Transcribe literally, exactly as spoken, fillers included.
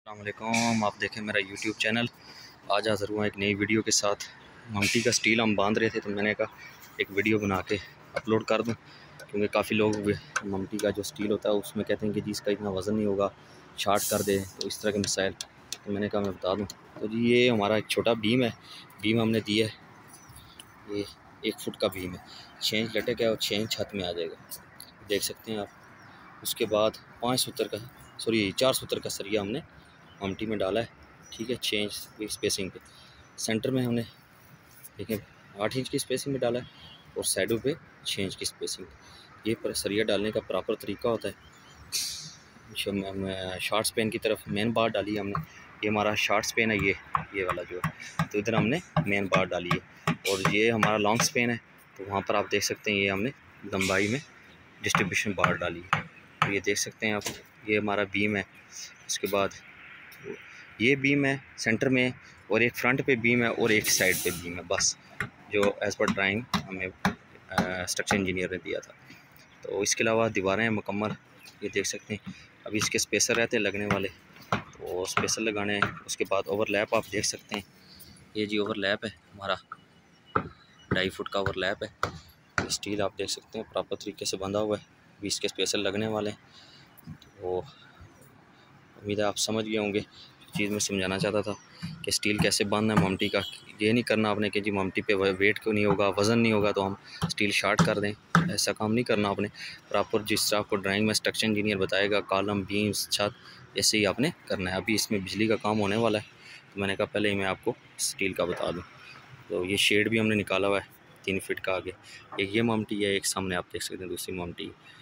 السلام علیکم، آپ دیکھیں میرا یوٹیوب چینل۔ آج حاضر ہوا ایک نئی ویڈیو کے ساتھ۔ ممٹی کا سٹیل ہم باندھ رہے تھے تو میں نے کہا ایک ویڈیو بنا کے اپلوڈ کر دوں، کیونکہ کافی لوگ ممٹی کا جو سٹیل ہوتا ہے اس میں کہتے ہیں کہ جی اس کا اتنا وزن نہیں ہوگا، شارٹ کر دے، تو اس طرح کے مسائل، تو میں نے کہا میں بتا دوں۔ تو جی یہ ہمارا ایک چھوٹا بیم ہے، بیم ہم نے دی ہے، یہ ایک فٹ کا بیم ہے، چینج لٹک ہے اور چینج چھت میں آ جائے گا، دیکھ سکتے ہیں آپ۔ اس کے بعد پانچ ستر کا سوری چار ستر کا سریا ہم نے ممٹی میں ڈالا ہے، ٹھیک ہے، چینج اسپیسنگ پہ۔ سینٹر میں ہم نے دیکھیں آٹھ انچ کی اسپیسنگ میں ڈالا ہے اور سائڈوں پہ چھ انچ کی اسپیسنگ۔ یہ پر سریا ڈالنے کا پراپر طریقہ ہوتا ہے۔ شارٹ سپین کی طرف مین بار ڈالی ہے ہم نے، یہ ہمارا شارٹ سپین ہے، یہ یہ والا جو ہے، تو ادھر ہم نے مین بار ڈالی ہے، اور یہ ہمارا لانگ سپین ہے، تو وہاں پر آپ دیکھ سکتے ہیں یہ ہم نے لمبائی میں ڈسٹریبیوشن بار ڈالی ہے، تو یہ دیکھ سکتے ہیں آپ۔ یہ ہمارا بیم ہے، اس کے بعد یہ بیم ہے سینٹر میں، اور ایک فرنٹ پہ بیم ہے اور ایک سائڈ پہ بیم ہے، بس جو ایز پر ڈرائنگ ہمیں اسٹرکچر انجینئر نے دیا تھا۔ تو اس کے علاوہ دیواریں ہیں مکمل، یہ دیکھ سکتے ہیں۔ ابھی اس کے اسپیسر رہتے ہیں لگنے والے، تو اسپیسر لگانے ہیں۔ اس کے بعد اوور لیپ آپ دیکھ سکتے ہیں، یہ جی اوور لیپ ہے ہمارا، ڈھائی فٹ کا اوور لیپ ہے۔ اسٹیل آپ دیکھ سکتے ہیں پراپر طریقے سے بندھا ہوا ہے، ابھی اس کے اسپیسر لگنے والے ہیں۔ تو امید ہے آپ سمجھ گئے ہوں گے چیز میں سمجھانا چاہتا تھا کہ سٹیل کیسے باندھنا ہے ممٹی کا۔ یہ نہیں کرنا آپ نے کہ جی ممٹی پہ ویٹ کیوں نہیں ہوگا، وزن نہیں ہوگا تو ہم سٹیل شارٹ کر دیں، ایسا کام نہیں کرنا آپ نے۔ پراپر جس طرح آپ کو ڈرائنگ میں اسٹرکچر انجینئر بتائے گا، کالم، بیمز، چھت، ایسے ہی آپ نے کرنا ہے۔ ابھی اس میں بجلی کا کام ہونے والا ہے، تو میں نے کہا پہلے ہی میں آپ کو سٹیل کا بتا دوں۔ تو یہ شیڈ بھی ہم نے نکالا ہوا ہے تین فٹ کا آگے، ایک یہ ممٹی ہے، ایک سامنے آپ دیکھ سکتے ہیں دوسری ممٹی۔